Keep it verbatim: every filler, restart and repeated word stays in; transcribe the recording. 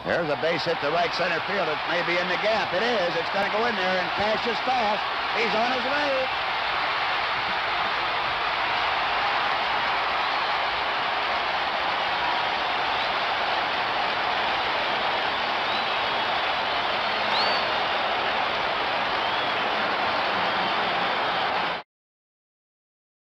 There's a base hit to right center field. It may be in the gap. It is. It's going to go in there, and Cash is fast. He's on his way.